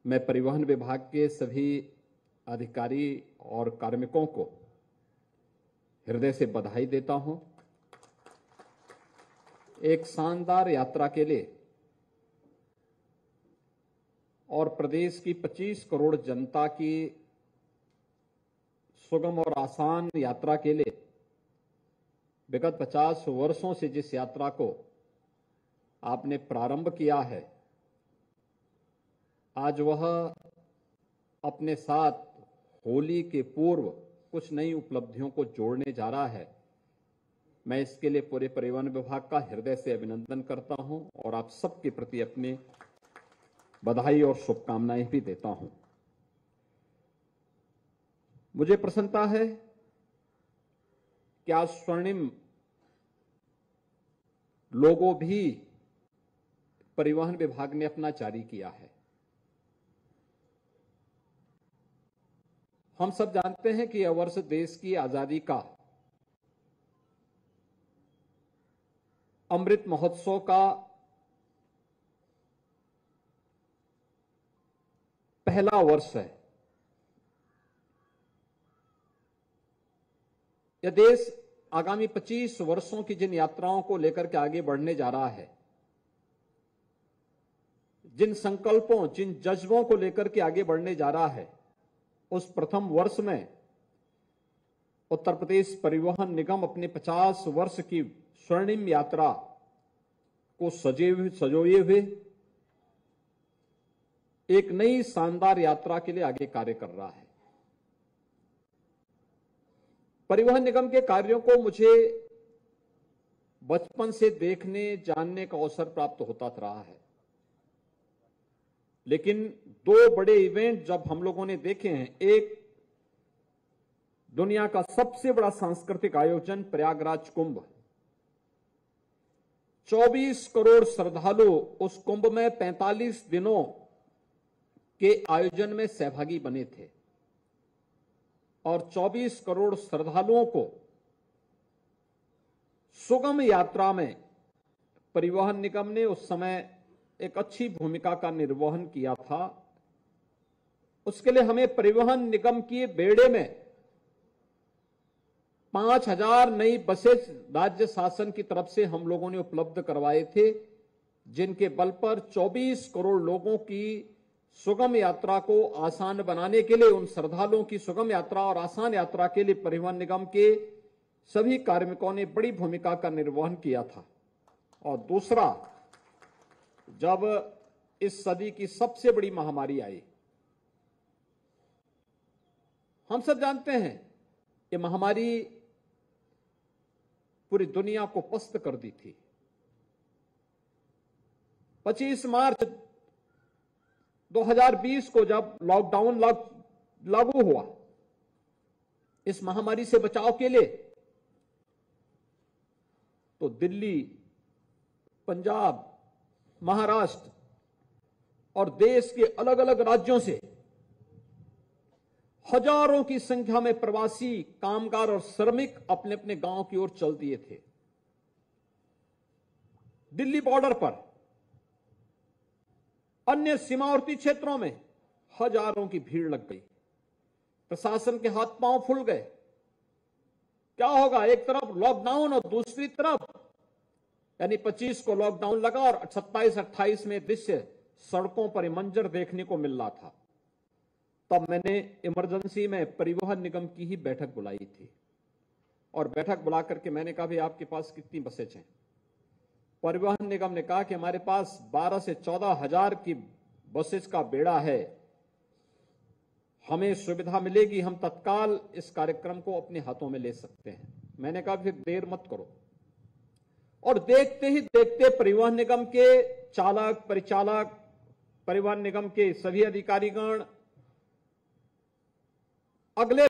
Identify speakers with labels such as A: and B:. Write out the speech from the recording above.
A: मैं परिवहन विभाग के सभी अधिकारी और कार्मिकों को हृदय से बधाई देता हूं। एक शानदार यात्रा के लिए और प्रदेश की 25 करोड़ जनता की सुगम और आसान यात्रा के लिए विगत 50 वर्षों से जिस यात्रा को आपने प्रारंभ किया है, आज वह अपने साथ होली के पूर्व कुछ नई उपलब्धियों को जोड़ने जा रहा है। मैं इसके लिए पूरे परिवहन विभाग का हृदय से अभिनंदन करता हूं और आप सबके प्रति अपनी बधाई और शुभकामनाएं भी देता हूं। मुझे प्रसन्नता है कि आज स्वर्णिम लोगो भी परिवहन विभाग ने अपना जारी किया है। हम सब जानते हैं कि यह वर्ष देश की आजादी का अमृत महोत्सव का पहला वर्ष है। यह देश आगामी 25 वर्षों की जिन यात्राओं को लेकर के आगे बढ़ने जा रहा है, जिन संकल्पों, जिन जज्बों को लेकर के आगे बढ़ने जा रहा है, उस प्रथम वर्ष में उत्तर प्रदेश परिवहन निगम अपने 50 वर्ष की स्वर्णिम यात्रा को सजोए हुए एक नई शानदार यात्रा के लिए आगे कार्य कर रहा है। परिवहन निगम के कार्यों को मुझे बचपन से देखने, जानने का अवसर प्राप्त होता रहा है, लेकिन दो बड़े इवेंट जब हम लोगों ने देखे हैं, एक दुनिया का सबसे बड़ा सांस्कृतिक आयोजन प्रयागराज कुंभ, 24 करोड़ श्रद्धालु उस कुंभ में 45 दिनों के आयोजन में सहभागी बने थे और 24 करोड़ श्रद्धालुओं को सुगम यात्रा में परिवहन निगम ने उस समय एक अच्छी भूमिका का निर्वहन किया था। उसके लिए हमें परिवहन निगम के बेड़े में 5000 नई बसेस राज्य शासन की तरफ से हम लोगों ने उपलब्ध करवाए थे, जिनके बल पर 24 करोड़ लोगों की सुगम यात्रा को आसान बनाने के लिए, उन श्रद्धालुओं की सुगम यात्रा और आसान यात्रा के लिए परिवहन निगम के सभी कार्मिकों ने बड़ी भूमिका का निर्वहन किया था। और दूसरा, जब इस सदी की सबसे बड़ी महामारी आई, हम सब जानते हैं कि महामारी पूरी दुनिया को पस्त कर दी थी। 25 मार्च 2020 को जब लॉकडाउन लागू हुआ, इस महामारी से बचाव के लिए, तो दिल्ली, पंजाब, महाराष्ट्र और देश के अलग अलग राज्यों से हजारों की संख्या में प्रवासी कामगार और श्रमिक अपने अपने गांव की ओर चल दिए थे। दिल्ली बॉर्डर पर, अन्य सीमावर्ती क्षेत्रों में हजारों की भीड़ लग गई। प्रशासन के हाथ पांव फूल गए। क्या होगा? एक तरफ लॉकडाउन और दूसरी तरफ यानी 25 को लॉकडाउन लगा और 27-28 में दृश्य सड़कों पर मंजर देखने को मिल रहा था। तब मैंने इमरजेंसी में परिवहन निगम की ही बैठक बुलाई थी और बैठक बुला करके मैंने कहा, भाई आपके पास कितनी बसें हैं? परिवहन निगम ने कहा कि हमारे पास 12 से 14 हजार की बसेस का बेड़ा है, हमें सुविधा मिलेगी, हम तत्काल इस कार्यक्रम को अपने हाथों में ले सकते हैं। मैंने कहा फिर देर मत करो। और देखते ही देखते परिवहन निगम के चालक, परिचालक, परिवहन निगम के सभी अधिकारीगण अगले